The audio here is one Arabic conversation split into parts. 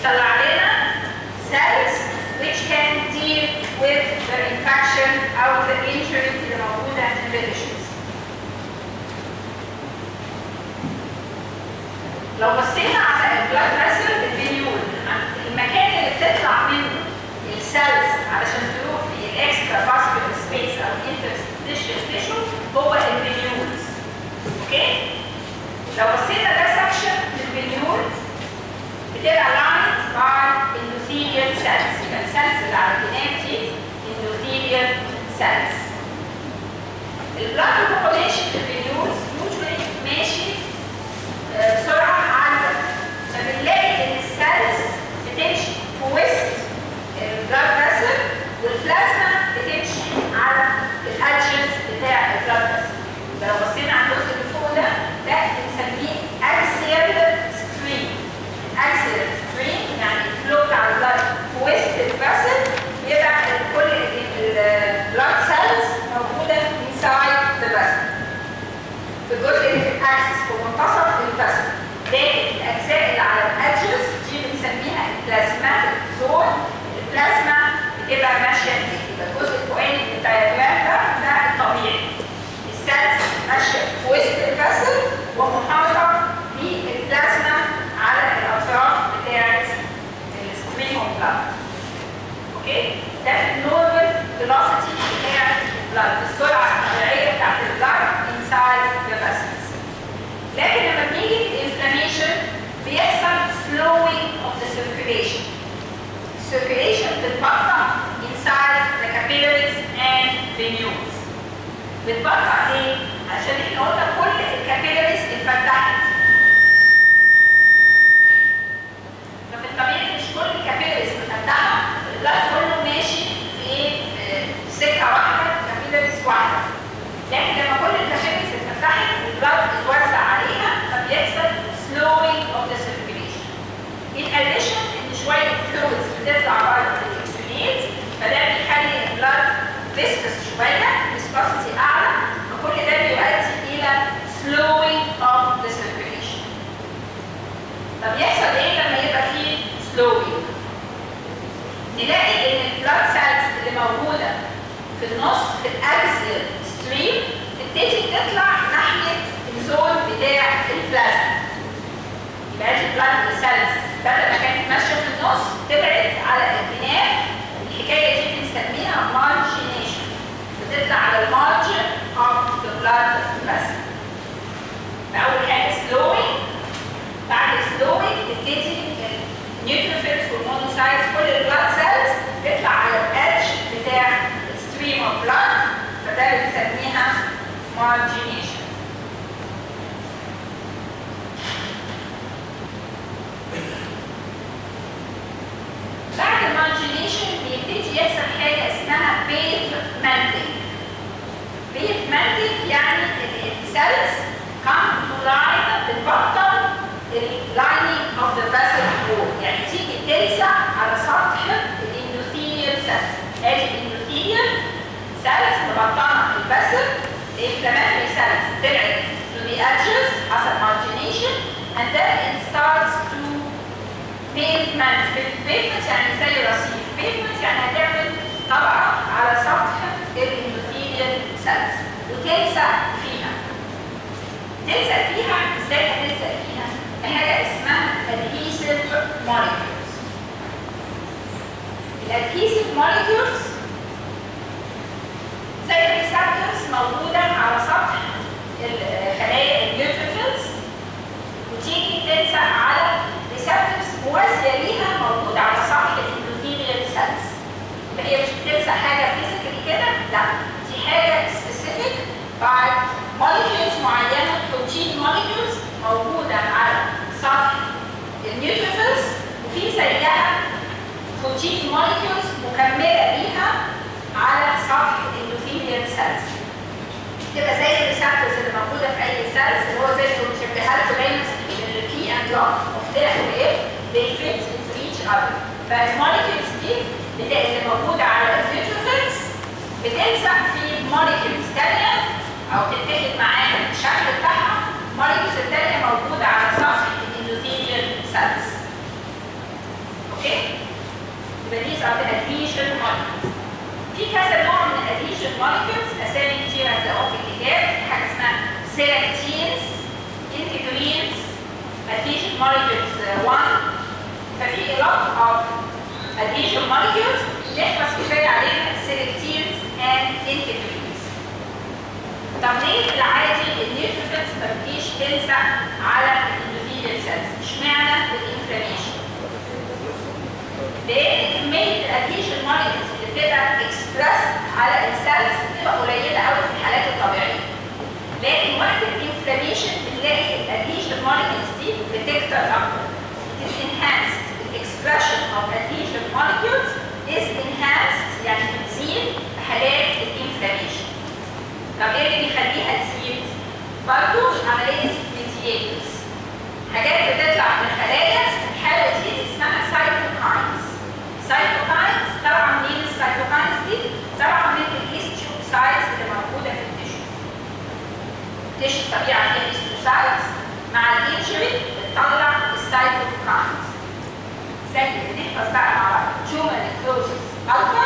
يطلع لنا cells which can deal with the infection او the injury اللي موجوده in the tissues. لو بصينا على البلاد فيسل الفينيول، المكان اللي بتطلع منه السيلز علشان تروح في الاكسترا فاسكولار سبيس او انترستيشال تيشو هو الفينيولز. اوكي؟ لو بصينا ده سكشن للفينيول بتبقى lined by endothelial cells، يبقى السيلز اللي على الجناب دي endothelial cells. البلاد population في الفينيولز usually ماشي بسرعه عاليه، فبنلاقي ان السيلز بتمشي في وسط البلاد فيسل والبلازما بتمشي على الادجنس بتاع البلاد فيسل. لو بصينا على الجزء اللي فوق ده بنسميه اكسيال ستريم. اكسيال ستريم يعني الفلو بتاع البلاد في وسط الفيسل، يبقى كل البلاد سيلز موجوده انسايد ذا فيسل. في الجزء اللي في الاكسس في منتصف الفيسل، لكن الاجزاء اللي على الادجنس دي بنسميها البلازماتيك زون. البلازما بتبقى ماشيه فيه، يبقى الجزء الفوقاني من الدايجرام ده الطبيعي. السيلز ماشيه في وسط الفيسل ومحاطه بالبلازما على الاطراف بتاعت الستريم اوف بلاد. اوكي؟ ده النورمال فيلوسيتي بتاعت البلاد، السرعه الطبيعيه بتاعت البلاد انسايد ذا فيسلز. لكن لما بنيجي الانفلاميشن بيحصل slowing of the circulation. Circulation بتتبطأ inside the capillaries and venules. بتبطأ ليه؟ عشان احنا قلنا كل الكابيلاريز اتفتحت. ففي الطبيعي مش كل الكابيلاريز مفتحة، البلاد كله ماشي في ايه؟ في سكة واحدة، كابيلاريز واحدة. لكن لما كل الكابيلاريز اتفتحت والبلاد اتوزع عليها فبيحصل slowing of the circulation. In addition ان شوية fluids بتطلع بره في الاكسوديت، فده بيخلي البلاد فيسكس شوية، viscosity أعلى، فكل ده بيؤدي إلى slowing of the circulation. طب يحصل إيه لما يبقى فيه slowing؟ نلاقي إن البلاد سيلز اللي موجودة في النص في الأكسيال ستريم تبتدي تطلع ناحية الزون بتاع البلازما. يبقى دي البلاد سيلز بدل ما كانت ماشية في النص طلعت على الجناب. الحكاية دي بنسميها margination، بتطلع على المارجن of the blood vessel. فأول حاجة slowing، بعد slowing تبتدي النيوتروفيلز والمونوسايتس كل البلاد سيلز تطلع على الادج بتاع الستريم اوف بلاد، فده بنسميها margination. بعد المارجينيشن بيبتدي يحصل حاجه اسمها pavement. pavement يعني السيلز come to line بتبطل اللايننج اوف ذا فيسل وول، يعني تيجي تلزق على سطح الاندوثيليال سيلز. ادي الاندوثيليال سيلز مبطنه الفيسل، الانفلاماتوري سيلز طلعت to the edges حصل margination and then it starts to pavement. pavement يعني زي رصيف، pavement يعني هتعمل طبقة على سطح الاندوثيليال سيلز وتلزق فيها. تلزق فيها ازاي؟ هتلزق فيها بحاجة اسمها adhesive molecules. الادهيسيف molecules زي الريسبتورز موجودة على سطح الخلايا النيوتروفيلز، وتيجي تلزق على ريسبتورز موازية ليها موجودة على سطح الاندوثيليال سيلز. فهي مش بتلزق حاجة فيزيكالي كده، لا، دي حاجة سبيسيفيك باي موليكيولز معينة، بروتين موليكيولز موجودة على سطح النيوتروفيلز، وفي زيها بروتين موليكيولز مكملة ليها على سطح الاندوثيليال سيلز. تبقى زي الريسبتورز اللي موجودة في أي سيلز، اللي هو زي المشبهات دايما البي اند لوك اوف ذا اف they fit into each other. فالموليكيولز دي اللي موجودة على النيوتروفيلز بتلزق في موليكيولز ثانية أو تتحد معاها الشكل بتاعها، موليكيولز الثانية موجودة على سطح الاندوثيليال سيلز. اوكي؟ يبقى these are the adhesion molecules. في كذا نوع من الادهيشن molecules، اسامي كتير هتلاقوها في الكتاب. في حاجه اسمها سيلكتينز، انتجرينز، adhesion molecules 1. ففي a lot of adhesion molecules نحفظ كفايه عليها سيلكتينز and integrins. طب ليه في العادي النيوتروفيلز ما بتجيش تلزق على الاندوثيليال سيلز؟ اشمعنى الانفلاميشن؟ لان كميه الادهيشن molecules اللي بتبقى اكسبرس على السيلز بتبقى قليله قوي في الحالات الطبيعيه. لكن وقت الانفلاميشن بنلاقي الادهيشن molecules دي بتكتر اكتر. It is enhanced. The expression of adhesion molecules is enhanced، يعني بتزيد في حالات الانفلاميشن. طب ايه اللي بيخليها تزيد؟ برضه عمليه ميدياتورز، حاجات بتطلع من الخلايا. الحاله دي اسمها سايتوكاينز. سايتوكاينز طبعا منين السايتوكاينز دي؟ طبعا من الهيستيوسايتس اللي موجوده في التيشوز. التيشوز طبيعه فيها هيستيوسايتس، مع الانجري بتطلع السايتوكاينز. زي بنحفظ بقى مع بعض تيومر نيكروزس الفا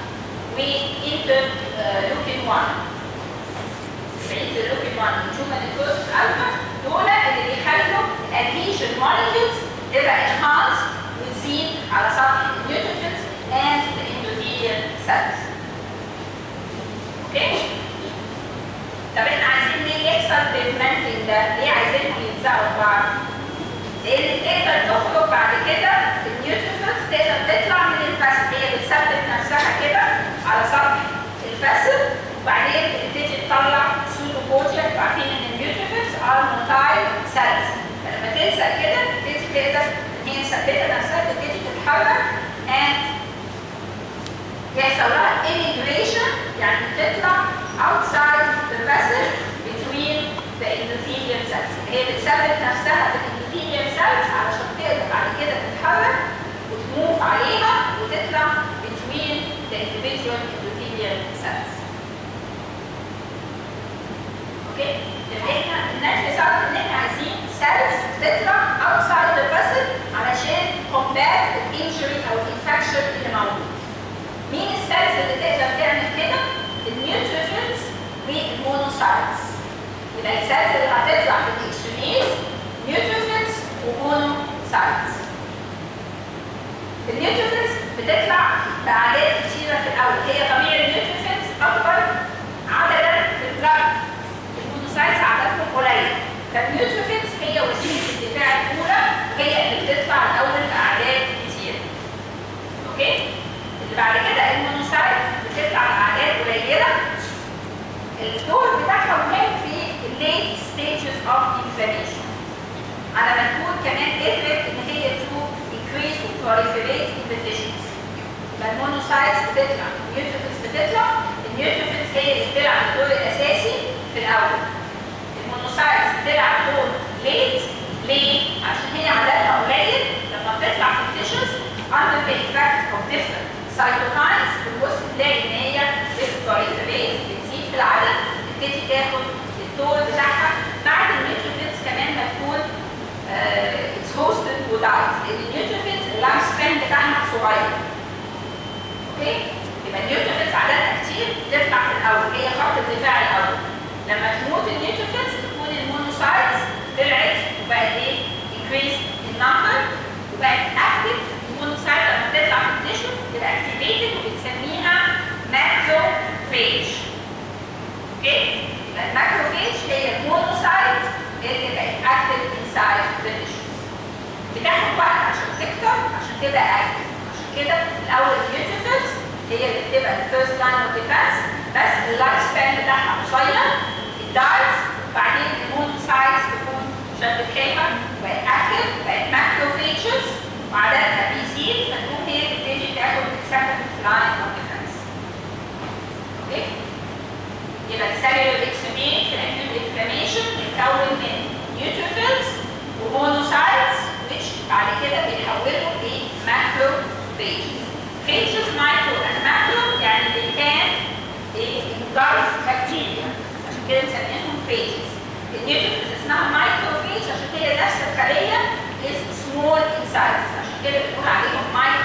وانترلوكين 1. انترلوكين 1 وتيومر نيكروزس الفا دول اللي بيخلوا الادهيشن molecules تبقى enhanced وتزيد على سطح النيوتروفيلز and the endothelial cells. اوكي؟ طب احنا عايزين ليه يحصل pigmenting ده؟ ليه عايزينهم يلزقوا في بعض؟ لان تقدر تخرج بعد كده النيوتروفيلز تقدر تطلع من الفاسل، هي بتثبت نفسها كده على سطح الفاسل وبعدين بتبتدي تطلع سودوبوديا. عارفين ان النيوتروفيلز ار موتايل سيلز، فلما تلزق كده تبتدي تقدر ان هي مثبته نفسها تبتدي تتحرك and يحصل لها immigration، يعني تطلع outside the vessel between the endothelial cells. هي بتثبت نفسها في الانdothelial cells علشان تقدر بعد كده تتحرك وتموف عليها وتطلع between the individual endothelial cells. اوكي؟ يبقى احنا الناتج صار ان احنا عايزين cells تطلع outside the vessel علشان combat الانجري او الانفكشن اللي موجود. مين السيلز اللي تقدر تعمل كده؟ النيوتروفيلز والمونوسايتس. يبقى السيلز اللي هتطلع في الاكسونيز نيوتروفيلز ومونوسايتس. النيوتروفيلز بتطلع باعداد كتيره في الاول، هي طبيعي النيوتروفيلز اكبر عددا في البلد، المونوسايتس عددهم قليل، فالنيوتروفيلز هي وسيله الدفاع الاولى، هي اللي بتطلع الاول باعداد كتيره. اوكي؟ اللي بعد كده المونوسايت بتطلع باعداد قليله. الدور بتاعها مهم في الليت ستيجز اوف انفلاميشن، على ما تكون كمان قدرت ان هي تو increase وproliferate in the tissues. يبقى المونوسايتس بتطلع، النيوتروفيلز بتطلع، النيوتروفيلز هي اللي بتلعب الدور الاساسي في الاول. المونوسايتس بتلعب دور ليت، ليه؟ عشان هي عددها قليل، لما بتطلع في التيشوز under the effect of different cytokines بتبص تلاقي ان هي بتproliferate، بتزيد في العدد، تبتدي تاخد الدور بتاعها بعد النيوتروفيلز كمان ما تكون exhausted ودايت، لان النيوتروفيلز اللايف سبان بتاعها صغير. اوكي؟ يبقى النيوتروفيلز عددها كتير تطلع في الاول، هي خط الدفاع الاول. لما تموت النيوتروفيلز تكون المونوسايتس طلعت وبقت ايه؟ increased in number وبقت active. المونوسايت لما تطلع في التيشو تبقى activated وبنسميها ماكروفيج. اوكي؟ يبقى الماكروفيج هي المونوسايت اللي بقت active inside the tissue. بتاخد وقت عشان تكتر، عشان تبقى active. عشان كده الاول النيوتروفيلز هي اللي بتبقى الفيرست لاين اوف ديفense، بس اللايف سبان بتاعها قصير، الدايتس، وبعدين المونوسايتس تكون شدت حيلها وبقت active، بقت ماكروفيجز وعددها بيزيد، فتقوم هي تبتدي تاخد السكند لاين اوف ديفنس. اوكي؟ يبقى السيلولر اكسونيت في الاكيوت انفلاميشن بيتكون من نيوتروفيلز ومونوسايتس which بعد كده بيتحولوا لماكروفيجز. فيجز مايكرو and ماكرو يعني they can engulf bacteria، عشان كده بنسميهم فيجز. النيوتروفيلز اسمها مايكروفيج عشان هي نفس الخليه is small in size، عشان كده بنقول عليهم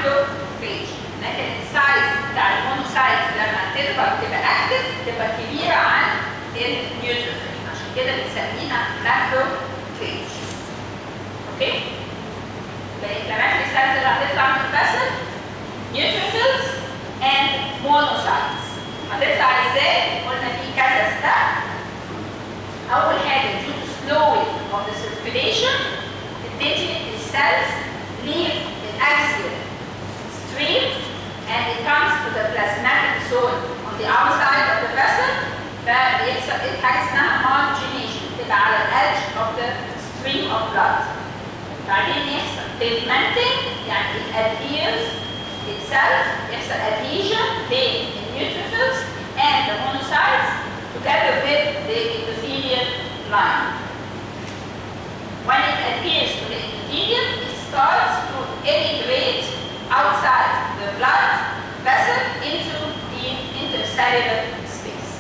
ماكروفيج. لكن السايز بتاع المونوسايت لما تكبر تبقى اكتف تبقى كبيره عن النيوتروفيل، عشان كده بنسميها ماكروفيج. اوكي؟ يبقى الانفلاماتوري سيلز اللي هتطلع من الفاسل نيوتروفيلز اند مونوسايتس. هتطلع ازاي؟ قلنا في كذا ستيب. اول حاجه due to slowing of the circulation تبتدي السيلز leave the axial stream and it comes to the plasmatic zone on the outside of the vessel. فبيحصل حاجه اسمها margination، تبقى على الedge of the stream of blood. بعدين يحصل pigmenting، يعني it adheres itself، يحصل adhesion بين النيوتروفيلز and the monocytes together with the endothelial line. When it adheres to the endothelium, it starts to emigrate outside the blood vessel into the intercellular space.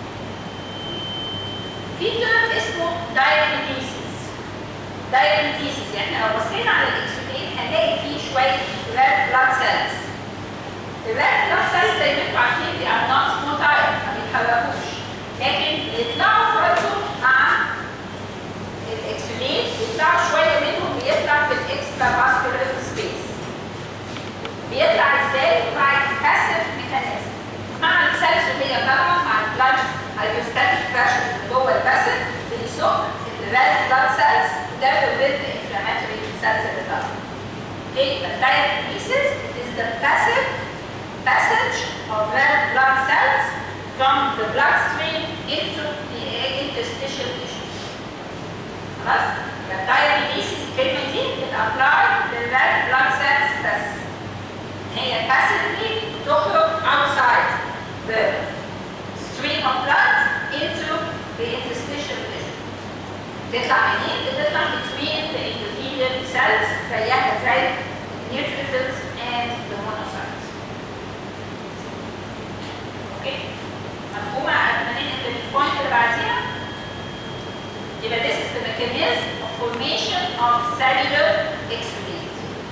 في term اسمه diabetes. diabetes يعني لو بصينا على الاكسودين هنلاقي فيه شويه red blood cells. الred blood cells زي ما انتم عارفين they are not motile، ما بيتحركوش، لكن بيطلعوا برضه مع الاكسودين، بيطلعوا شويه منهم بيطلع في الاكسترا فاسكولار سبيس. بيطلع ازاي؟ مع الباسيف ميكانيزم، مع السيلز وهي طالعه مع البلاد هيدروستاتيك بريشر جوه الباسيف بيزق الريد بلاد سيلز together with the inflammatory cells اللي طالعه. Okay, the diabetes is the passive passage of red blood cells from the bloodstream into the interstitial tissues. خلاص؟ الدايابيتيس الكلمة دي بتابلاي للred blood cells بس. هي passively تخرج outside the stream of blood into the interstitial tissue. تطلع منين؟ بتطلع between the endothelial cells زيها زي neutrophils and the monocytes. اوكي؟ مفهومة؟ قبل ما ننقل للبوينت اللي بعديها؟ يبقى this is the mechanism of formation of cellular exudate.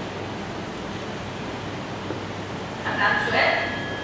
حد عنده سؤال؟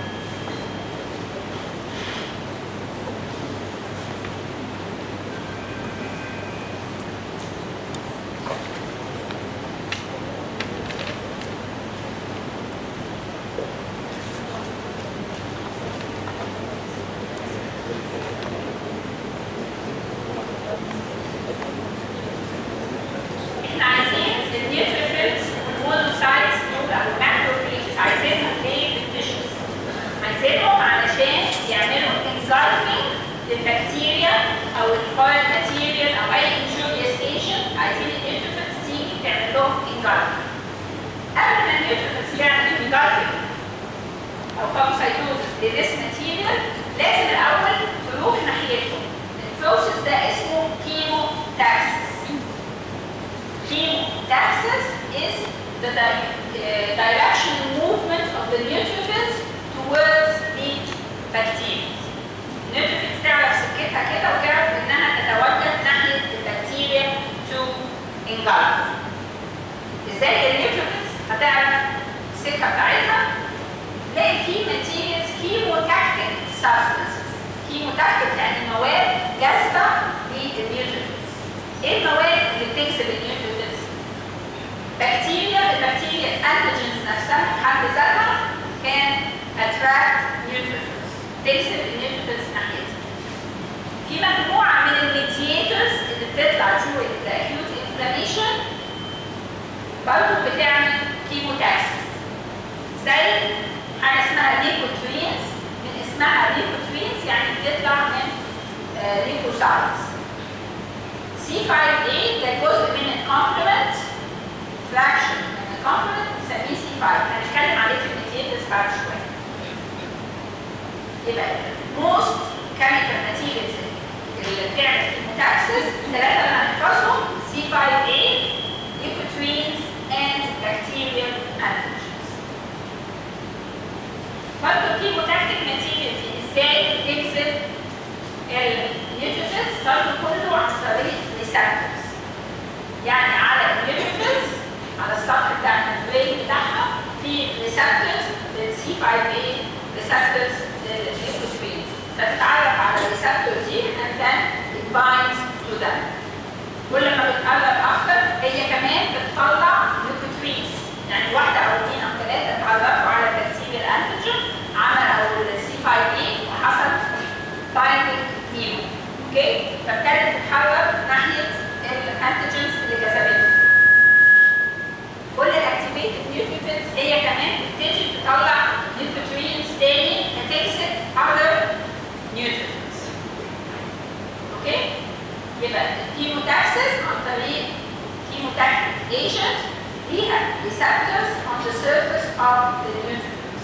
البكتيريا او الفاير ماتيريال او اي انجوريوس ايجنت عايزين النيوتروفيلز تيجي تعمل لهم انجلفنج. قبل ما النيوتروفيلز يعمل انجلفنج او فاجوسايتوزس لذيس ماتيريال لازم الاول تروح ناحيتهم. البروسيس ده اسمه كيموتاكسس. Chemotaxis is the directional movement of the neutrophils towards the bacteria. النيوتروفيلز تعرف سكتها كده وتعرف انها تتوجه ناحيه البكتيريا to engulf. ازاي النيوتروفيلز هتعرف السكه بتاعتها؟ تلاقي في ماتيريالز كيموتاكتيك سبستانسز. كيموتاكتيك يعني مواد جاذبه للنيوتروفيلز. ايه المواد اللي بتجذب النيوتروفيلز؟ بكتيريا. البكتيريا الانتيجينز نفسها بحد ذاتها كان اتراكت نيوتروفيلز، تجذب النيوتروفيلز ناحيتها. في مجموعه من الميدياتورز اللي بتطلع during the acute inflammation برضه بتعمل كيموتاكسس. زي حاجه اسمها ليكوترينز، من اسمها ليكوترينز يعني بتطلع من ليكوسايتس. C5A ده جزء من الكومبلمنت فراكشن من الكومبلمنت بنسميه C5. هنتكلم عليه في الميدياتورز بعد شويه. يبقى most chemical materials اللي بتعمل كيموتاكسس الثلاثه اللي هنحفظهم C5A ليكوترينز and bacterial antigens. برضه الكيموتاكتيك ماتيريالز ازاي بتجذب النيوتروفيلز؟ برضه كله عن طريق ريسبتورز. يعني على النيوتروفيلز على السطح بتاع الممبرين بتاعها في C5a receptors leukotrienes. فتتعرف على الريسبتور دي and then it binds to them. كل ما بتقرب اكتر هي كمان بتطلع ليوكوترينز، يعني واحده او اثنين او ثلاثه اتعرفوا على ترتيب الانتيجين عملوا الC5a وحصل بايندنج فيهم. اوكي؟ فابتدت تتحرك ناحيه الانتيجينز اللي جذبتهم. كل الاكتيفيتد نيوتريفيلز هي كمان بتبتدي تطلع ليوكوترينز تاني هتكسب other nutrients. اوكي؟ يبقى الكيموتاكسس عن طريق chemotactic agent ليها receptors on the surface of the nutrients.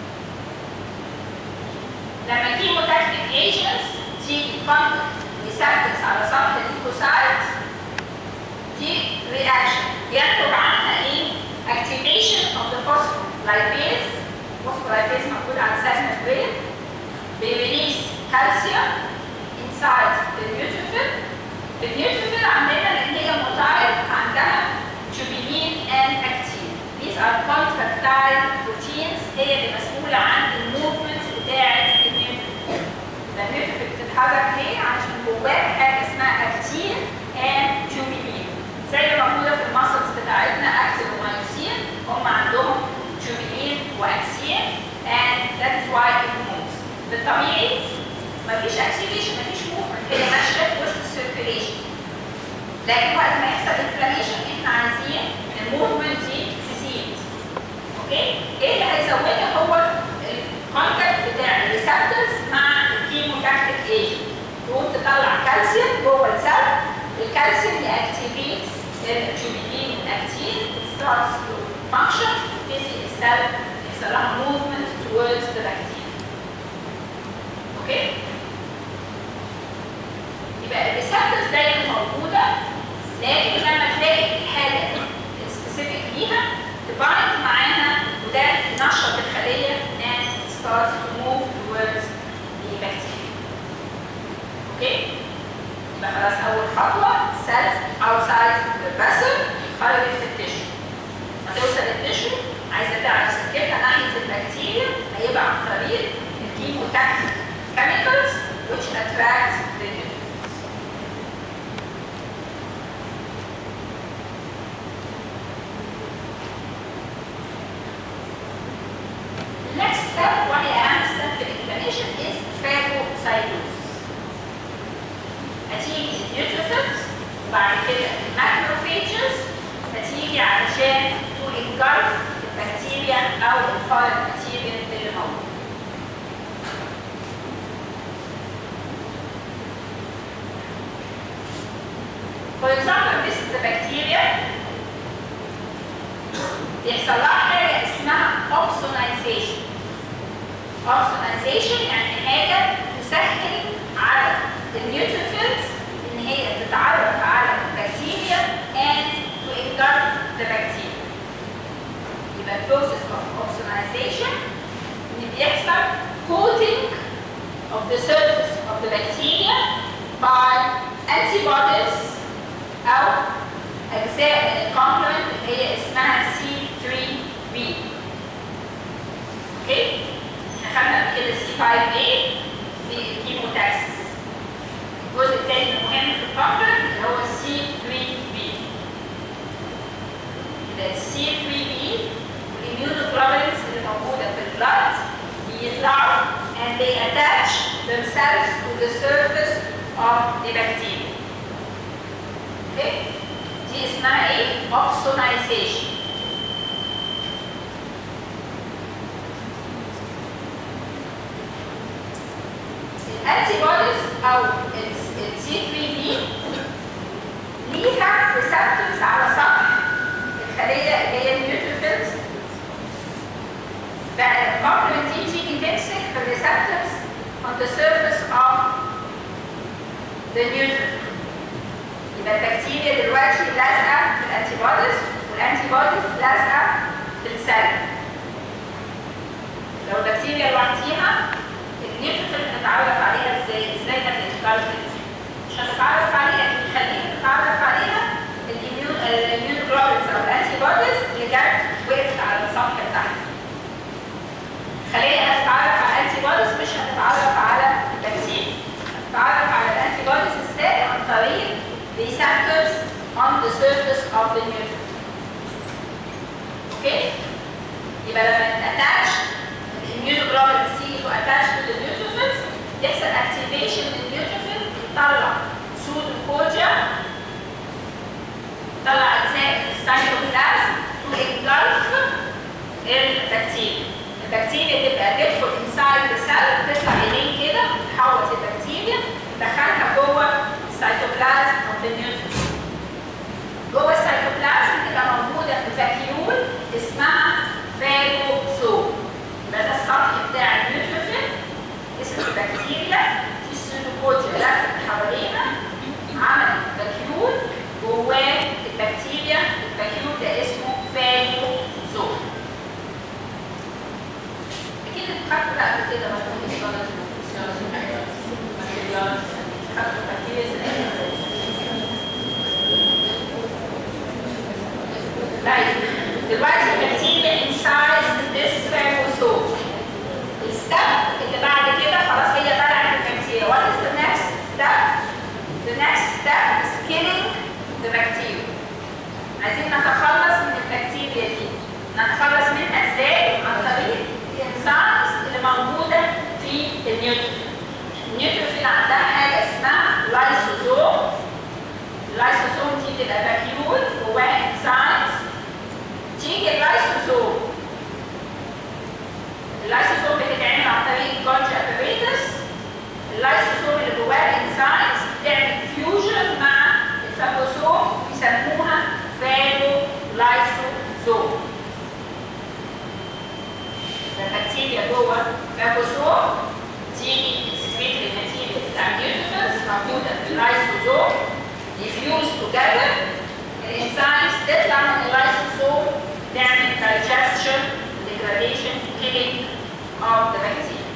لما chemotactic agents تيجي تفضل receptors على سطح الليكوسايت دي reaction ينتج عنها ايه؟ activation of the phospholipase. phospholipase موجود على السيل ممبرين بيريليس كالسيوم inside the neutrophil. النيوتروفيل عندنا لان هي متعرض عندها tubuline and actin. These are contractile proteins هي اللي مسؤوله عن الموفمنت بتاعه النيوتروفيل. النيوتروفيل بتتحرك ليه؟ عشان جواها حاجه اسمها actin and tubuline. زي اللي موجوده في الماسلز بتاعتنا actin ومايوسين هم عندهم tubuline واكتين and that is why it moves. بالطبيعي مفيش activation مفيش movement هي ماشيه في وسط السيركيليشن. لكن وقت ما يحصل انفلاميشن احنا عايزين الموفمنت دي تزيد. اوكي؟ ايه اللي هيزودها هو الكونتاكت بتاع الريسبتورز مع الكيموتاكتيك ايجنت. تقوم تطلع كالسيوم جوه السيل، الكالسيوم يأكتيفيت التوبيلين والاكتين starts to function تبتدي السيل يحصل لها موفمنت towards the bacteria. اوكي؟ يبقى الريسبتورز دايما موجوده، لكن لما تلاقي الحاجه السبيسيفيك ليها تبايند معاها وده ينشط الخليه and starts to move towards the bacteria. اوكي؟ يبقى خلاص اول خطوه cells outside the vessel خرجت في التشو. هتوصل التشو عايزه تعرف سكتها ناحيه البكتيريا هيبقى عن طريق الكيموتاكتيك chemicals which attract the nutrients. Next step وهي أهم step في الانفلاميشن is phagocytosis. هتيجي النيوتروفيلز وبعد كده الماكروفيجز هتيجي علشان to engulf البكتيريا أو الفورين ماتيريال اللي موجود. For example, this is the bacteria. بيحصل لها حاجة اسمها opsonization. Opsonization يعني حاجة تسهل على النيوتروفيلز إن هي تتعرف على البكتيريا and to engulf the bacteria. يبقى process of opsonization إن بيحصل coating of the surface of the bacteria by antibodies أو أجزاء من الكومبلمنت اللي هي اسمها C3b. اوكي؟ احنا خدنا قبل كده C5a في الكيموتاكسس. الجزء الثاني المهم في الكومبلمنت اللي هو C3b. يبقى C3b والimmunoglobulins اللي موجودة في البلد بيطلعوا and they attach themselves to the surface of the bacteria. اوكي؟ دي اسمها ايه؟ opsonization. الانتيبوديز او الC3b ليها ريسبتورز على سطح الخليه اللي هي النيوتروفيلز. بقى الكومبلمنت دي تيجي تمسك في الريسبتورز on the surface of the neutrophil. يبقى البكتيريا دلوقتي لازقه في الانتيبوديز والانتيبوديز لازقه في السيل. لو البكتيريا لوحديها النيوتروفيل هنتعرف عليها ازاي؟ ازاي هتتعرف؟ مش هنتعرف عليها، اللي يخلينا نتعرف عليها الاميونوجلوبولينز او الانتيبوديز اللي جت وقفت على السطح بتاعها. يبقى لما اتاتش الاميونوجلوبولين سي تو اتاتش تو ذا نيوتروفيلز يحصل اكتيفيشن للنيوتروفيل يطلع سودوكوجا يطلع اجزاء السيتوبلازم تو انجلف البكتيريا. البكتيريا تبقى تدخل انسايد ذا سيل تطلع الين كده تحوط البكتيريا تدخلها جوه السيتوبلازم اوف ذا نيوتروفيل. جوه السيتوبلازم تبقى موجوده في فاكيول اسمها فاجوسوم. ده السطح بتاع النيوتروفيل اسم البكتيريا في السودوكوجيا لفت حواليها عملت فاكيول جواه البكتيريا. الفاكيول ده اسمه فاجوسوم. اكيد انتوا خدتوا بقى قبل كده مثلا فيسيولوجي خدتوا البكتيريا. طيب دلوقتي البكتيريا inside this phagocyte. الستep اللي بعد كده خلاص هي بلعت البكتيريا. What is the next step? The next step is killing the bacteria. عايزين نتخلص من البكتيريا دي. نتخلص منها ازاي؟ عن طريق الانزيمز اللي موجوده في النيوتروفيل. النيوتروفيل عندها حاجه اسمها لايسوزوم. اللايسوزوم دي بتبقى فاكيول جواها انزيمز. تيجي اللايسوزوم بتتعمل عن طريق الجولجي اباريتس. اللايسوزوم اللي جواها الانزيمز بتعمل فيوجن مع الفاجوسوم بيسموها فاجولايسوزوم. البكتيريا جوه فاجوسوم تيجي السكريتري ماتيريال بتاع النيوتروفيلز موجوده في اللايسوزوم يفيوز توجذر. الانزيمز تطلع من اللايسوزوم تعمل digestion, degradation, killing of the bacteria.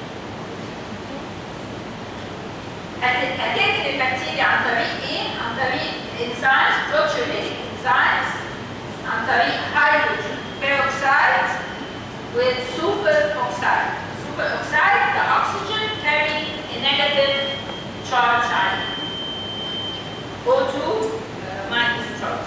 هتقتل البكتيريا عن طريق ايه؟ عن طريق enzymes, proteolytic enzymes، عن طريق hydrogen peroxide with superoxide. Superoxide the oxygen carrying a negative charge ion. O2 minus charge.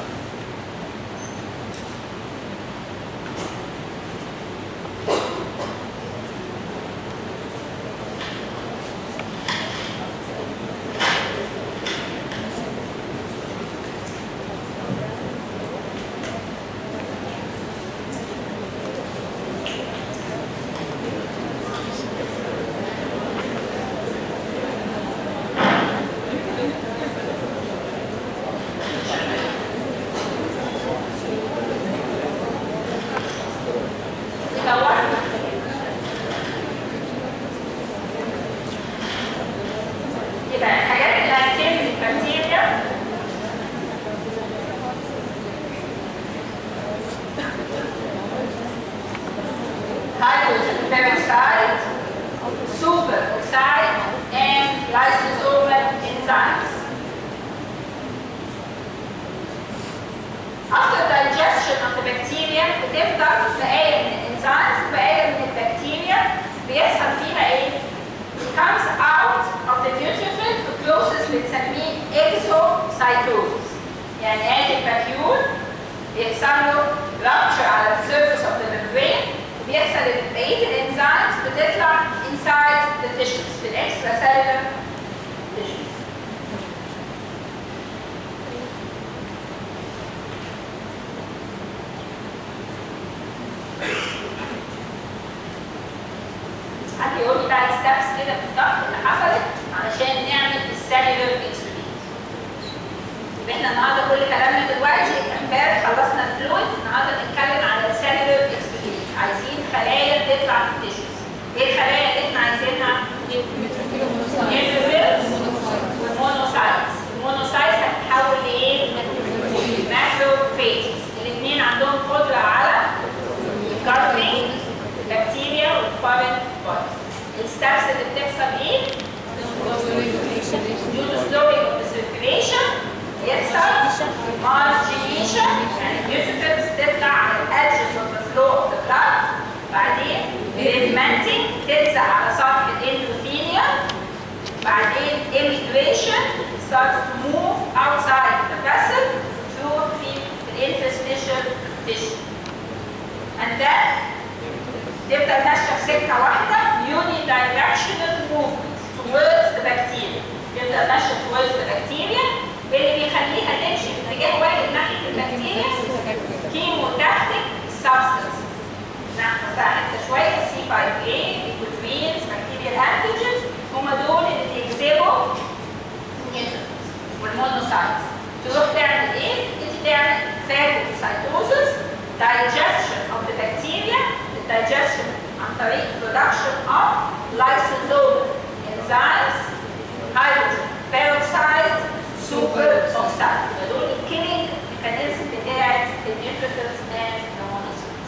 تفضل ماشيه في سكه واحده يوني دايركشنال موفمنت towards the bacteria. تفضل ماشيه towards the bacteria اللي بيخليها تمشي في اتجاه واحد ناحيه البكتيريا كيموتاكتيك سبستانسز. ناخد بقى حته شويه C5A ليكوترينز بكتيريال انتيجنز هم دول اللي بيجذبوا النيوتروفيلز والمونوسايتس. تروح تعمل ايه؟ تيجي تعمل phagocytosis digestion of the bacteria. الدايجستشن عن طريق production of lysosomal enzymes hydrogen peroxide superoxide. دول الكيلينج ميكانيزم بتاعت النيوتروفيلز and the monocytes.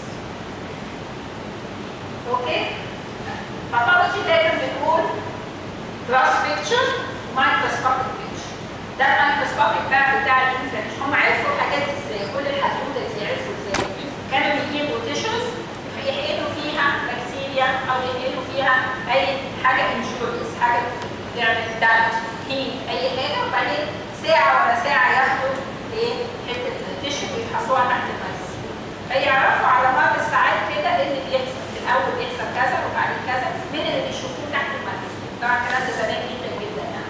اوكي؟ باثولوجي دايما بنقول جراس بيكتشر مايكروسكوبيك بيكتشر. ده المايكروسكوبيك بقى بتاع الانفلاميشن. هم عرفوا الحاجات دي ازاي؟ كل الحدوته دي عرفوا ازاي؟ كانوا بيجيبوا تيشوز يحقنوا فيها بكتيريا او يحقنوا فيها اي حاجه انجوريس، حاجه بتعمل دامج هيت اي حاجه، وبعدين ساعه ورا ساعه ياخدوا ايه حته التيشو ويفحصوها تحت الميكروسكوب. فيعرفوا على مر الساعات كده ايه اللي بيحصل. في الاول بيحصل كذا وبعدين كذا من اللي بيشوفوه تحت الميكروسكوب. طبعا الكلام ده زمان جدا جدا يعني.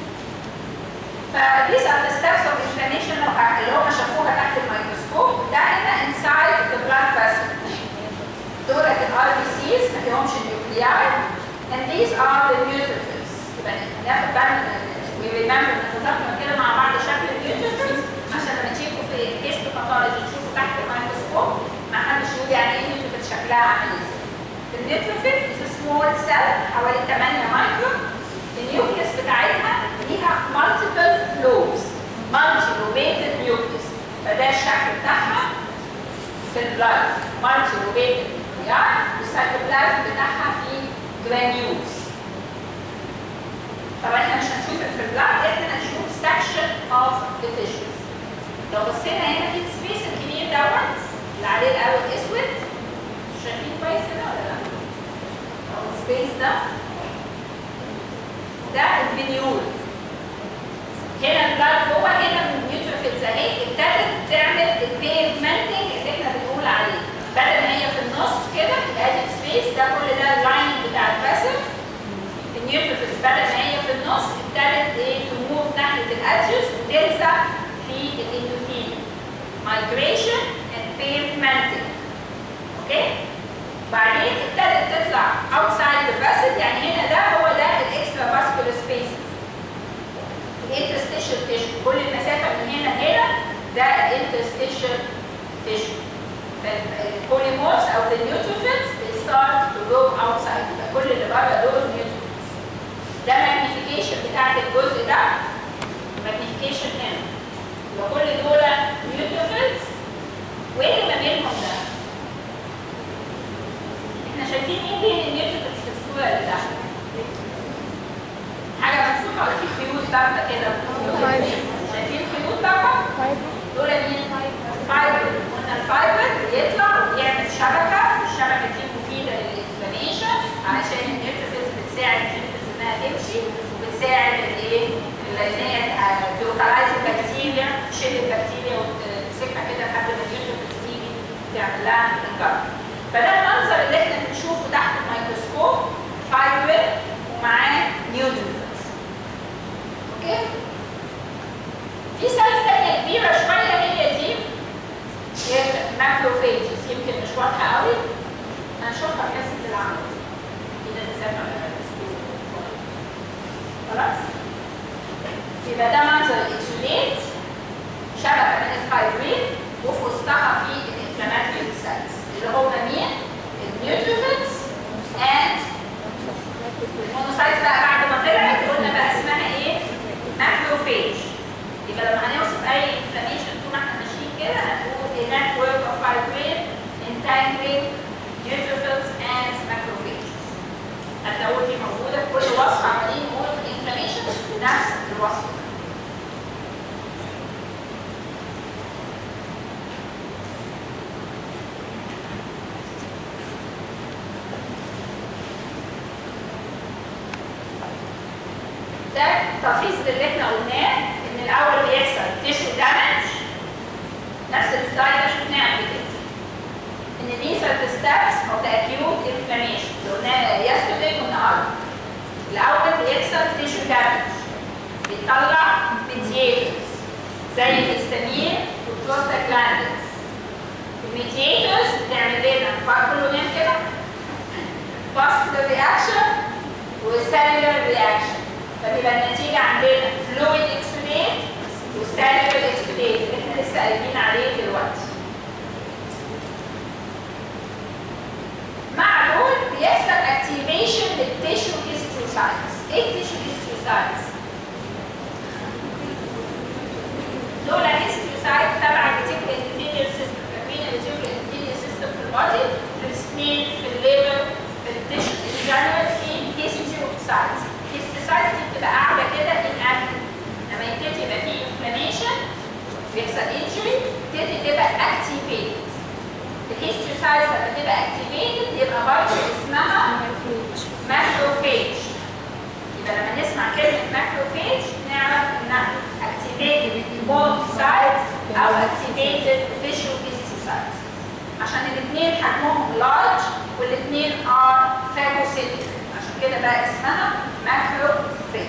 فthese are the steps of inflammation اللي هم شافوها تحت الميكروسكوب. ده هنا inside the blood vessel. دول الRBCs ما فيهمش النيوكلياي and these are the neutrophils. يبقى ناخد بالنا وريمبر نتذكر كده مع بعض شكل النيوتروفيلز عشان لما تشوفوا في الهيستوباثولوجي تشوفوا تحت الميكروسكوب ما حدش يقول يعني ايه نيوتروفيل شكلها عامل ازاي. النيوتروفيل is a small cell حوالي 8 مايكرون. النيوكليس بتاعتها ليها multiple lobes multi lobated nucleus. فده الشكل بتاعها في البلاد multi lobated يعني والسيتوبلازم بتاعها في جرانيولز. طبعا احنا مش هنشوف في البلاد، احنا هنشوف section of the tissues. لو بصينا هنا في السبيس الكبير دوت اللي عليه القلب الاسود، شايفين كويس هنا ولا لا؟ اهو السبيس ده الفينيول. هنا البلاد جوه، هنا النيوتروفيلز اهي ابتدت تعمل البيفمنتنج اللي احنا بنقول عليه. بدل ما هي في النص كده ادي سبيس ده كل ده اللاين بتاع الفاسل. النيوتروفيلز بدل ما هي في النص ابتدت ايه تموف ناحيه الادجز وتلزق في الاندوثيليوم. مايجريشن اند بيفمنتنج. اوكي؟ بعدين ابتدت تطلع اوتسايد الفاسل، يعني هنا ده هو ده الاكسترا فاسكولار سبيسز. الانترستيشال تيشو كل المسافه من هنا لهنا ده الانترستيشال تيشو. البوليمورز او النيوتروفيلز they start to go outside. يبقى كل اللي بره دول نيوتروفيلز. ده ماجنيفيكيشن بتاعت الجزء ده، ماجنيفيكيشن هنا. يبقى كل دول نيوتروفيلز واللي ما بينهم ده. احنا شايفين ايه بين النيوتروفيلز في الصوره اللي تحت؟ حاجه مفتوحه ولا في خيوط ضربه كده؟ شايفين خيوط ضربه؟ دول مين؟ فايبر. قلنا الفايبر بيطلع ويعمل شبكه، الشبكه دي مفيده للانفلاميشن علشان النيوتروفيلز بتساعد النيوتروفيلز انها تمشي وبتساعد الايه؟ ان هي توكلايز البكتيريا، تشيل البكتيريا وتمسكها كده لحد ما النيوتروفيلز تيجي تعمل لها انكار. فده المنظر اللي احنا بنشوفه تحت الميكروسكوب، فايبر ومعاه نيوتروفيلز. اوكي؟ في سيل ثانيه كبيره شويه هي دي ماكروفيجز، يمكن مش واضحه قوي، هنشوفها في حصه العمل كده نسمع خلاص. يبقى ده منظر الاكسوليت، شبكه من الفايبرين وفي وسطها في الانفلاماتوري سيلز اللي هم مين؟ النيوتروفيلز اند المونوسايتس. بقى بعد ما طلعت قلنا بقى اسمها ايه؟ ماكروفيج. يبقى لما هنوصف اي انفلاميشن طول ما احنا ماشيين كده هنقول a network of fibrin entangling neutrophils and macrophages. هتلاقوا دي موجوده في كل وصف عمالين نقول في الانفلاميشن نفس الوصف. ده التلخيص اللي احنا قلناه ان الاول بيحصل تيشو دامج، نفس السلايد اللي شفناه قبل كده. ان these are the steps of the acute inflammation فبيبقى النتيجه عندنا فلويد اكسوديت وسيلولر اكسوديت اللي احنا لسه قايلين عليه دلوقتي. مع دول بيحصل اكتيفيشن للتيشو هيستيوسايتس. ايه التيشو هيستيوسايتس؟ دول هيستيوسايتس تبع الريتيكولار اندوثيليال سيستم. فاكرين الريتيكولار اندوثيليال سيستم في البادي، في السكين، في الليفر، في التيشوز ان جنرال، في هيستيوسايتس. الهيستيوسايتس دي بتبقى قاعده كده اناكتيف. لما يبتدي يبقى فيه انفلاميشن بيحصل انجري تبتدي تبقى اكتيفيتد. الهيستيوسايتس لما تبقى اكتيفيتد يبقى برضه اسمها ماكروفيج. يبقى لما نسمع كلمه ماكروفيج نعرف انها اكتيفيتد للمونوسايت او اكتيفيتد تيشو هيستيوسايت، عشان الاثنين حجمهم لارج والاثنين ار فاجوسيتيك، عشان كده بقى اسمها ماكروفيج.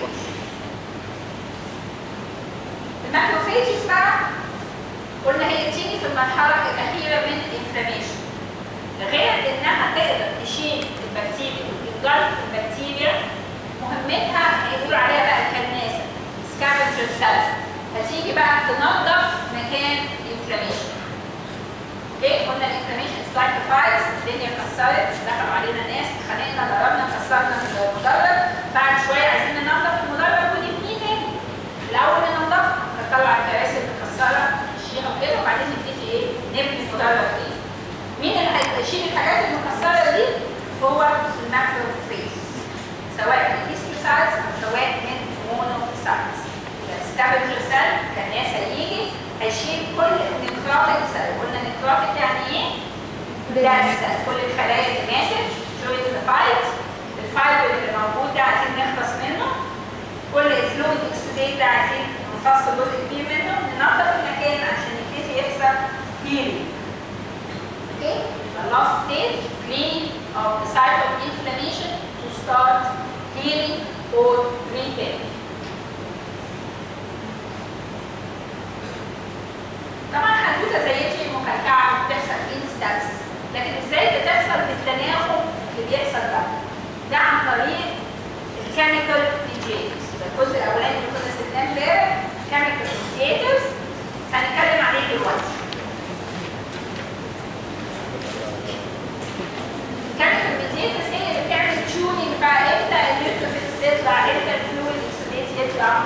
الماكروفيجز بقى قلنا هي بتيجي في المرحله الاخيره من الانفلاميشن، غير انها تقدر تشيل البكتيريا وتنجرف البكتيريا. مهمتها هيقولوا عليها بقى الكناسه سكافنجر سيلز، هتيجي بقى تنظف مكان الانفلاميشن. اوكي، قلنا الانفلاميشن لايك فايلز، الدنيا اتكسرت، دخلوا علينا ناس، اتخانقنا، ضربنا، كسرنا المدرج، بعد شويه عايزين ننظف المدرج ونبنيه تاني. الاول ننظف، نطلع الكراسي المكسره نمشيها وكده، وبعدين نبتدي ايه؟ نبني المدرج تاني. مين اللي هيشيل الحاجات المكسره دي؟ هو الماكروفيج، سواء من الهيستيوسايتس او سواء من المونوسايتس. السكافنجر سيل كالناس هيجي هيشيل كل النكروتيك سيل. قلنا النكروتيك يعني ايه؟ ده السيل، كل الخلايا اللي ماتت فلويد فايت، الفايبر اللي موجود ده عايزين نخلص منه، كل الفلويد اكسوديت ده عايزين نمتص جزء كبير منه، ننظف المكان عشان يبتدي يحصل هيلينج. اوكي؟ The last stage cleaning of the site of inflammation to start healing or repair. طبعا حدوته زي دي مكلكعه بتحصل in steps، لكن ازاي بتحصل بالتناغم اللي بيحصل ده؟ ده عن طريق الكيميكال ميدياتورز. الجزء الاولاني اللي كنا سبناه امبارح كيميكال ميدياتورز هنتكلم عليه دلوقتي. الكيميكال ميدياتورز هي اللي بتعمل تيونينج بقى امتى النيوتروفيلز تطلع، امتى الفلويد اكسوديت يطلع.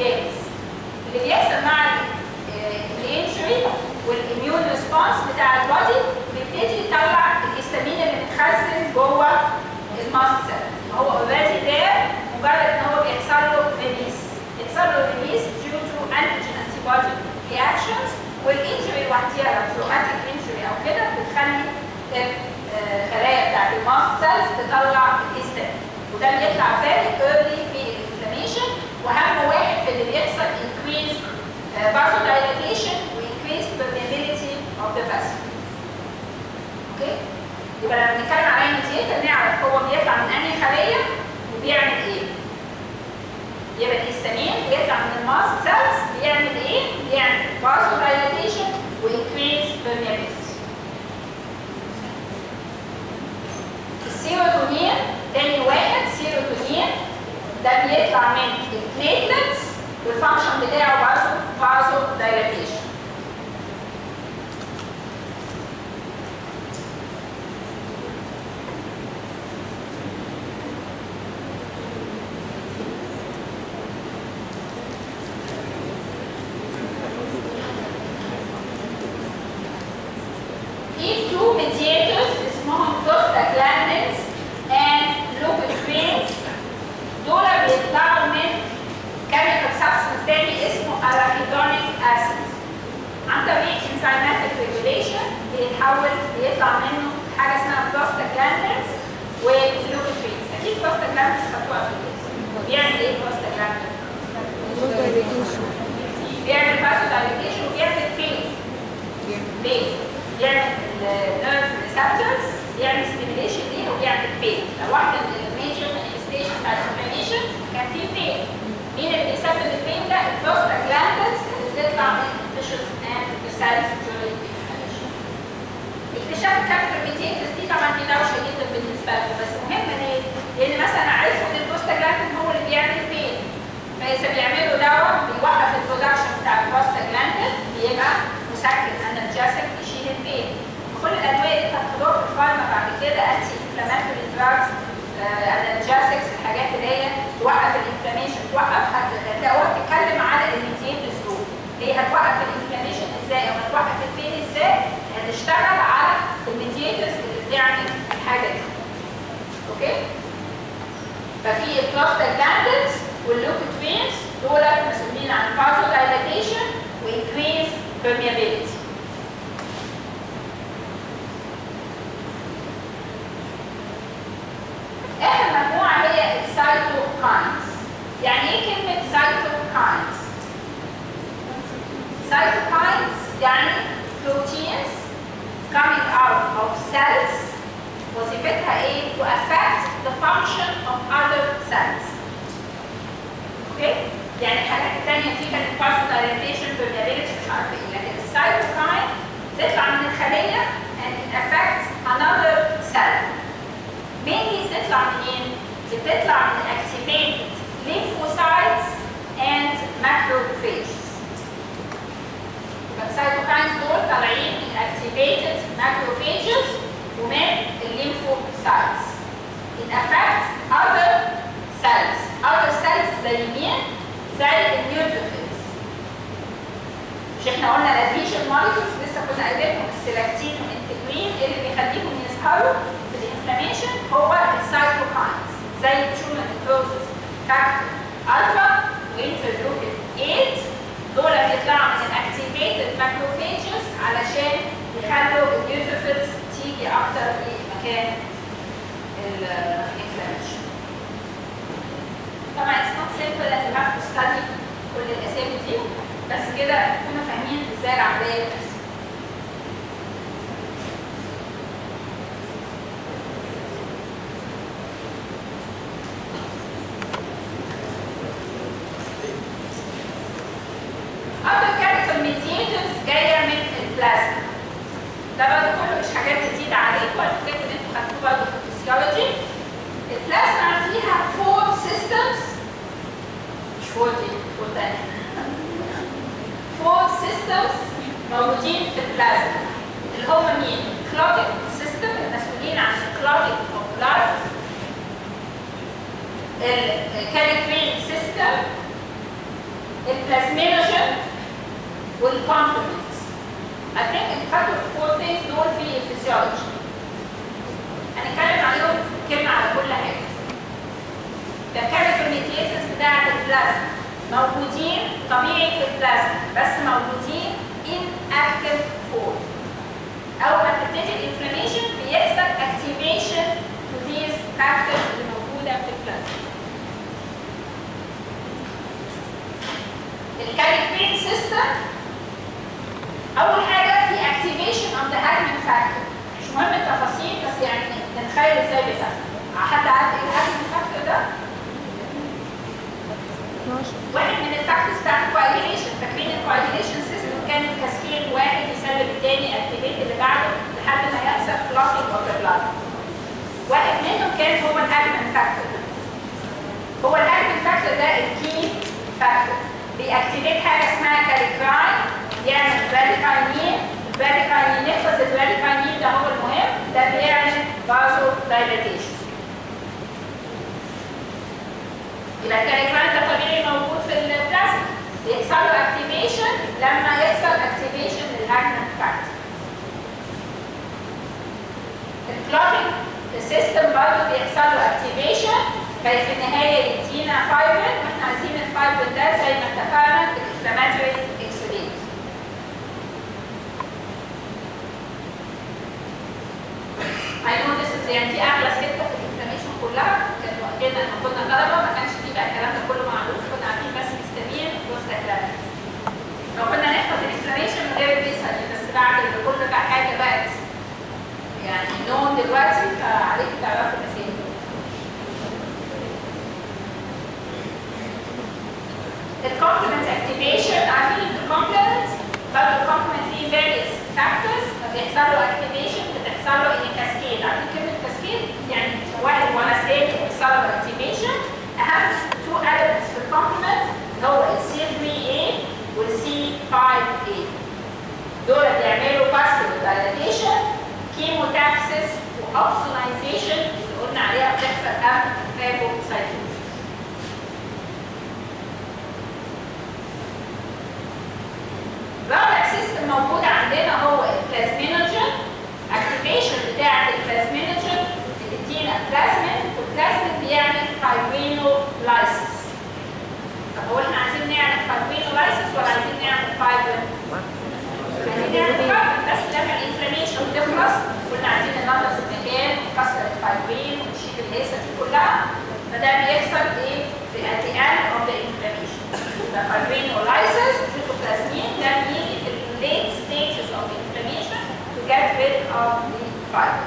اللي بيحصل مع الانجري والاميون ريسبونس بتاع يبقى لما بنتكلم على الميديتور نعرف هو بيطلع من انهي خليه وبيعمل ايه. يبقى الهستامين بيطلع من الماست سيلز بيعمل ايه؟ بيعمل فازو دايلاتيشن وانكريز بيرميابيلتي. السيروتونين تاني واحد، سيروتونين ده بيطلع من البليتلتس والفانكشن بتاعه برضه فازو دايلاتيشن. بيطلع منه حاجه اسمها بروستاجلاندينز والجلوكوفينز. اكيد بروستاجلاندينز خدتوها في الجسم. بيعمل ايه بروستاجلاندينز؟ بيعمل فاسو دايليتيشن وبيعمل بين. بيعمل النيرف ريسبتورز، بيعمل ستيميليشن ليها وبيعمل بين. لو واحده من الميجر مانيفستيشن بتاعت الانفلاميشن كان في بين. مين اللي بيسبب البين ده؟ البروستاجلاندينز اللي بتطلع من التشوز اند السيلز during inflammation. اكتشاف الكابيتال ميديتورز دي طبعا دي دوشه جدا بالنسبه لكم، بس مهمه ليه؟ لان مثلا عرفوا ان البروستاجلاندين هو اللي بيعمل بين، فاذا بيعملوا دواء بيوقف البرودكشن بتاع البروستاجلاندين بيبقى مسكن انالجيسيك يشيل البين. كل الادويه اللي هتاخدوها في الفارما بعد كده انتي انفلاماتوري دراجز، انالجيسكس، الحاجات اللي هي توقف الانفلاميشن، توقف هتلاقوها بتتكلم على الميديتورز دول. هي هتوقف الانفلاميشن ازاي او هتوقف البين ازاي؟ هتشتغل على الميديتورز اللي بتعمل الحاجه دي. اوكي؟ ففي البروستاجلاندينز واللوكوترينز دول مسؤولين عن فازو دايلاتيشن وانكريز permeability. اخر مجموعه هي السايتوكاينز. يعني ايه كلمه سايتوكاينز؟ سايتوكاينز يعني proteins coming out of cells وظيفتها ايه؟ to affect the function of other cells. اوكي؟ يعني الحاجات الثانيه دي كانت vasodilation permeability مش عارفه ايه، لكن السايتوكاين تطلع من الخليه and it affects another cell. mainly بتطلع منين؟ بتطلع من activated lymphocytes and macrophages. السايتوكاينز دول طالعين من activated macrophages ومن الليمفوسايتس. It affects other cells. other cells زي مين؟ زي النيوتروفيلز. مش احنا قلنا الادهيشن موليكيولز لسه كنا قايلينهم السيلاكتين والانتجرين اللي بيخليهم يظهروا في الانفلاميشن هو السايتوكاينز زي التيومر نيكروزس فاكتور الفا وانترلوكين 8 دول بيطلعوا من الاكتيفيتد ماكروفيجز علشان يخلوا النيوتروفيلز تيجي اكتر في مكان الانفلاميشن. طبعا it's not simple that you have to study كل الاسامي دي، بس كده كنا فاهمين ازاي العمليه بتحصل. other chemical mediators جايه من البلازما. ده برضه كله مش حاجات جديده عليكم، انا فاكر ان انتوا خدتوه برضه في الفسيولوجي. البلازما فيها 4 systems، مش 4 دي 4 تاني 4 systems موجودين في البلازما اللي هم مين؟ clotting system المسؤولين عن الclotting of blood، الكاليكرين system، البلازمينوجين والكومبلمنتس. I think انتوا خدتوا 4 things دول في الفسيولوجي. هنتكلم عليهم كلمة على كل حاجة. الكيميكال ميديتورز بتاعت البلازما موجودين طبيعي في البلازما بس موجودين in active form. أول ما تبتدي الانفلاميشن بيحصل activation to these factors اللي موجودة في البلازما. الكاليكرين سيستم أول حاجة في activation of the admin factor. مش مهم التفاصيل بس يعني حد عارف ايه الاكتيفيتنج فاكتور ده؟ واحد من الفاكتورز بتاعت الكواجيليشن. فاكرين الكواجيليشن سيستم كان كاسكيد واحد يسلم الثاني اكتيفيت اللي بعده لحد ما يحصل كلوتنج اوف ذا بلاد. واحد منهم كان هو الاجمنت فاكتور. هو الاجمنت فاكتور ده الكي فاكتور بيأكتيفيت حاجه اسمها كاليكراين، يعمل براديكاينين. البراديكاينين نحفظ البراديكاينين ده هو المهم، ده بيعمل فازو دايلاتيشن. يبقى الكاليكراين ده طبيعي موجود في البلازما، بيحصل له اكتيفيشن لما يحصل اكتيفيشن للاجمنت فاكتور. الكلوتنج السيستم برضه بيحصل له اكتيفيشن، في النهايه يدينا فايبرين، واحنا عايزين الفايبرين ده زي ما اتفقنا الانفلاماتوري اكسوديت. I know this is يعني دي اغلى سته في الانفلاميشن كلها، كان وقتنا لما كنا طلبه ما كانش فيه بقى الكلام ده كله معروف، كنا عارفين بس هيستامين وبروستاجلاندين. لو كنا نحفظ الانفلاميشن من غير البيسل، بس بعد كل بقى حاجه بقت يعني نون دلوقتي، فعليك تعرفوا الاسامي. الكومبلمنت اكتيفيشن، عارفين الكومبلمنت برضه الكومبلمنت فيه فاريوس فاكتورز بيحصل له اكتيفيشن، بتحصل له ان كاسكيد. عارفين كلمه كاسكيد؟ يعني واحد ورا الثاني بيحصل له اكتيفيشن. اهم تو elements في الكومبلمنت هو السي 3A والسي 5A. دول بيعملوا فاسكولار دايلاتيشن، كيموتاكسس واوبسونايزيشن اللي قلنا عليها بتحصل قبل الفاجوسايتوسيس. رابع سيستم موجود عندنا هو البلازمينوجين. اكتيفيشن بتاعت البلازمينوجين بتدينا بلازمين، والبلازمين بيعمل فايبرينولايسيس. طب هو احنا عايزين نعمل فايبرينولايسيس ولا عايزين نعمل فايبرين؟ عايزين نعمل فايبرين، بس لما الانفلاميشن تخلص كنا عايزين ننقص المكان ونكسر الفايبرين ونشيل الهيصه دي كلها، فده بيحصل ايه؟ في at the end of the inflammation. The fibrinolysis cytoplasmin ده بيجي في the late stages of inflammation to get rid of the fiber.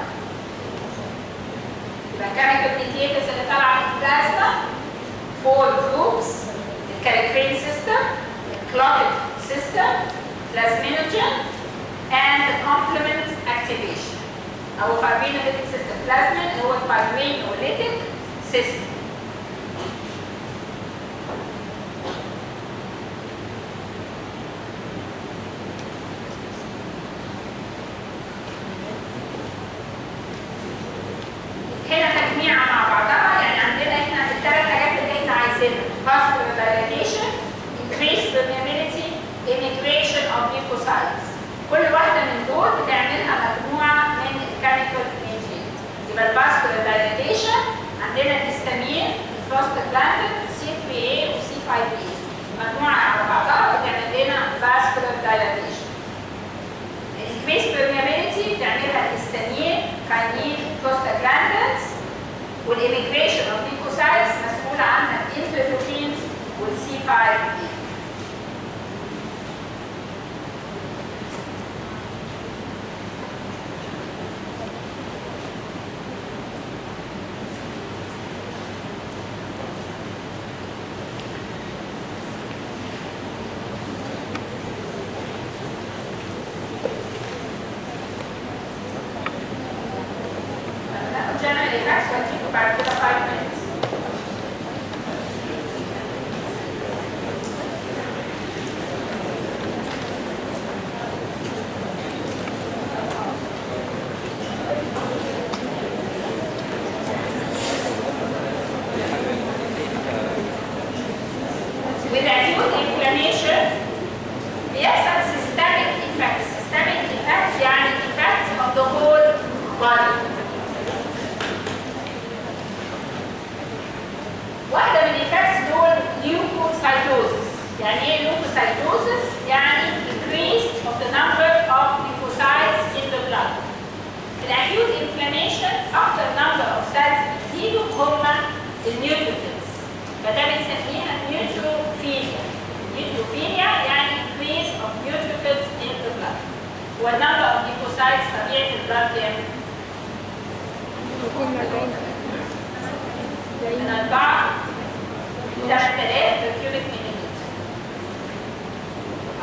يبقى chemical mediators اللي طالعه من البلازما 4 groups: الكاليكرين system, clotted system, plasminogen, and the complement activation. أو fibrinolytic system. Plasmin هو fibrinolytic system. هنا تجميعة مع بعضها، يعني عندنا احنا الثلاث حاجات اللي احنا عايزينها: vascular dilatation, increased permeability, immigration of leukocytes. كل واحدة من دول بتعملها مجموعة من الكيميكال ميديات. يبقى الفاسكولار دايلاتيشن عندنا الهستامين، البروستاجلاندين، سي 3A وسي 5A، مجموعة على بعضها بتعمل لنا فاسكولار دايلاتيشن. الانكريس بيرميابيليتي بتعملها الهستامين، كاينين، بروستاجلاندينز، والإيميجريشن اوف ليوكوسايتس مسؤولة عنها الانترلوكينز والسي 5A.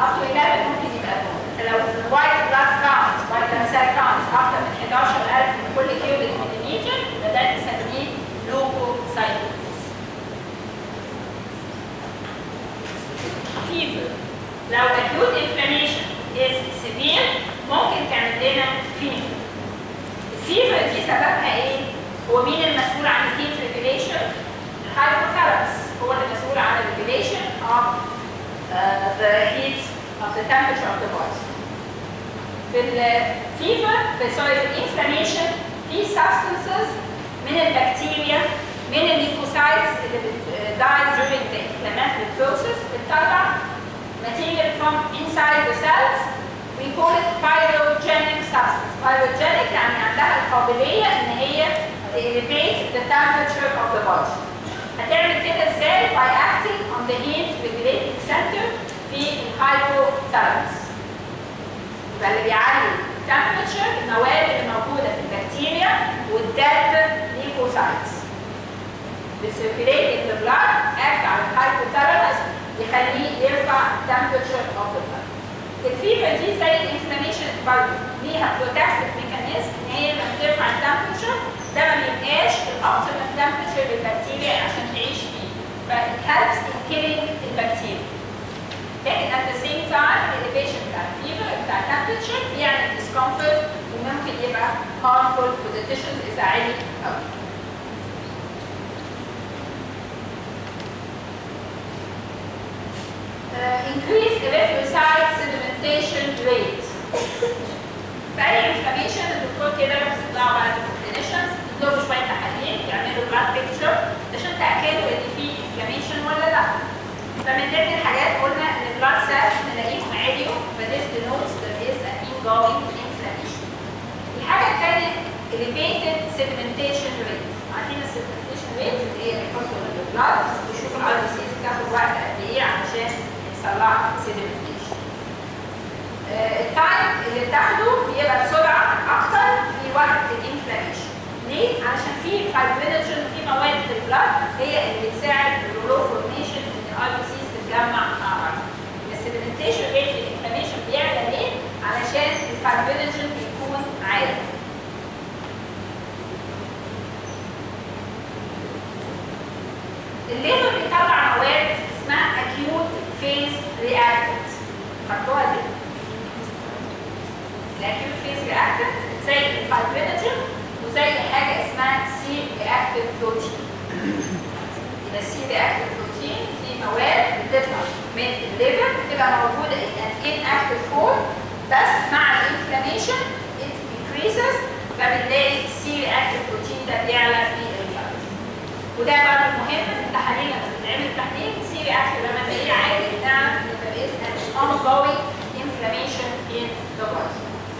up to 11 ممكن يبقى بون. لو الوايت بلاد كاونت وايت بلاد سيل كاونت اكتر من 11,000 من كل كيوبيك مليمتر ده بنسميه لوكوسايتوسيس. فيفر لو acute inflammation is severe ممكن تعمل لنا فيفر. الفيفر دي سببها ايه؟ هو مين المسؤول عن الهيت ريجوليشن؟ الهايبوثالاموس هو اللي مسؤول عن الريجوليشن of the heat of the temperature of the body. في الفيفر في الانفلاميشن في substances من البكتيريا من الليكوسايتس اللي die during the inflammatory process بتطلع material from inside the cells. We call it pyrogenic substance. Pyrogenic يعني عندها القابلية ان هي elevate the temperature of the body. هتعمل كده ازاي؟ by acting on the heat regulating center في الهايبوثالاموس. يبقى اللي بيعلي temperature المواد اللي موجودة في البكتيريا والdead leukocytes. بيسيركيليت in the blood act على الهايبوثالاموس يخليه يرفع temperature of the blood. الفيفر دي زي الانفلاميشن برضه ليها بروتكتيف ميكانيزم ان هي لما ترفع التمبرتشر ده ما بيبقاش الاوبتيمال تمبرتشر للبكتيريا عشان تعيش فيه. فit helps in killing البكتيريا. لكن at the same time elevation بتاع الفيفر بتاع التمبرتشر بيعمل discomfort وممكن يبقى harmful to the tissues اذا عالي قوي. Increase erythrocyte sedimentation rate. في أي inflammation الدكتور كده بيطلعوا بعد الكلينيشنز يطلبوا شوية تحاليل يعملوا blood picture عشان تأكدوا إن في inflammation ولا لأ. فمن ضمن الحاجات قلنا إن blood cells نلاقيهم عاليوا فthis denotes there is an ongoing inflammation. الحاجة الثانية elevated sedimentation rate. عارفين السedimentation rate اللي هي بيحطوا البلاد يشوفوا الRBCs بتاخد وقت قد إيه علشان يصلح sedimentation. التايم اللي بتاخده بيبقى بسرعه اكتر في وقت الانفلاميشن. ليه؟ علشان في فايبرينوجين وفي مواد في البلاد هي اللي بتساعد الرولو فورميشن ان الRBCs تتجمع مع بعض. السيدمنتيشن ريت في الانفلاميشن بيعلى ليه؟ علشان الفايبرينوجين بيكون عالي. الليفر بيطلع مواد اسمها acute phase reactant. خدتوها دي؟ الاكيوت فيز رياكتنت زي الفايبرينوجين وزي حاجه اسمها سي رياكتيف بروتين. يبقى السي رياكتيف بروتين دي مواد بتطلع من الليفر بتبقى موجوده in inactive form بس مع الانفلاميشن it increases فبنلاقي السي رياكتيف بروتين ده بيعلى في البلد. وده برضه مهم في التحاليل لما بنعمل تحليل السي رياكتيف لما نلاقيه عالي بنعرف ان there is an ongoing inflammation in the body.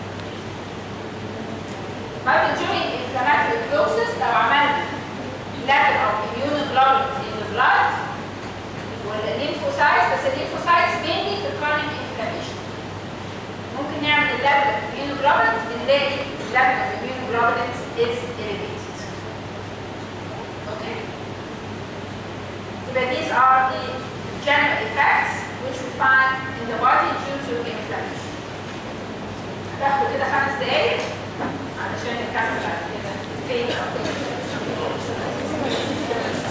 برضه during inflammatory process لو عملنا level of immunoglobulins in the blood والليمفوسايتس بس الليمفوسايتس mainly في chronic inflammation. ممكن نعمل level of immunoglobulins بنلاقي level of immunoglobulins is elevated. Okay. So these are the general effects which we find in the body due to inflammation. هتاخدوا كده 5 دقايق علشان نكمل بعد كده فين